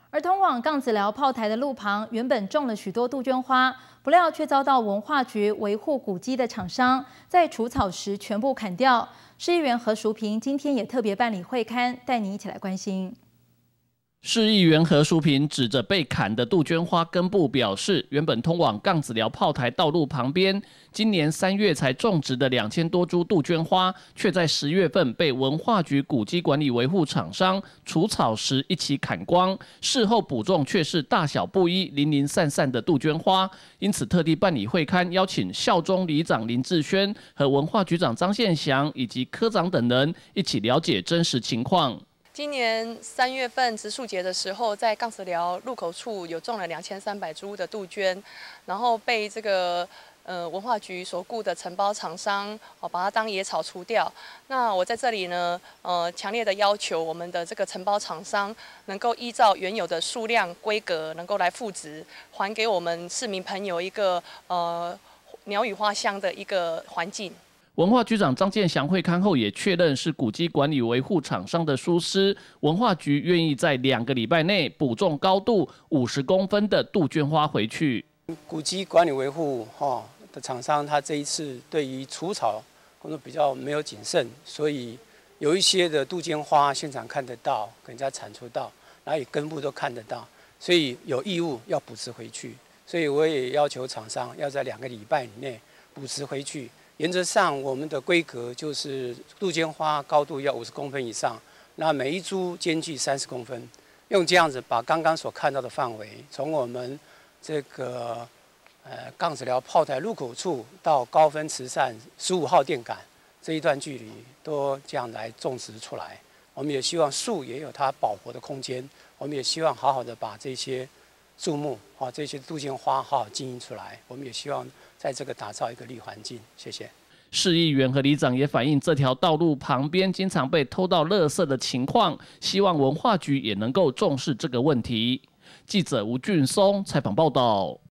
而通往杠子寮炮台的路旁，原本种了许多杜鹃花，不料却遭到文化局维护古迹的厂商在除草时全部砍掉。市议员何淑萍今天也特别办理会勘，带你一起来关心。 市议员何淑萍指着被砍的杜鹃花根部表示，原本通往杠子寮炮台道路旁边，今年3月才种植的2000多株杜鹃花，却在10月份被文化局古迹管理维护厂商除草时一起砍光。事后补种却是大小不一、零零散散的杜鹃花，因此特地办理会勘，邀请校中里长林志轩和文化局长张宪祥以及科长等人一起了解真实情况。 今年3月份植树节的时候，在杠子寮入口处有种了2300株的杜鹃，然后被这个文化局所雇的承包厂商把它当野草除掉。那我在这里呢，强烈的要求我们的这个承包厂商能够依照原有的数量规格，能够来复植，还给我们市民朋友一个鸟语花香的一个环境。 文化局长张建祥会勘后也确认是古迹管理维护厂商的疏失，文化局愿意在2个礼拜内补种高度50公分的杜鹃花回去。 古迹管理维护的厂商，他这一次对于除草工作比较没有谨慎，所以有一些的杜鹃花现场看得到，给人家铲除到，然后也根部都看得到，所以有义务要补植回去。所以我也要求厂商要在2个礼拜以内补植回去。 原则上，我们的规格就是杜鹃花高度要50公分以上，那每一株间距30公分，用这样子把刚刚所看到的范围，从我们这个杠子寮炮台入口处到高分慈善15号电杆这一段距离，都这样来种植出来。我们也希望树也有它保活的空间，我们也希望好好的把这些树木这些杜鹃花好好经营出来。我们也希望。 在这个打造一个绿环境，谢谢。 市议员和里长也反映，这条道路旁边经常被偷到垃圾的情况，希望文化局也能够重视这个问题。记者吴俊松采访报道。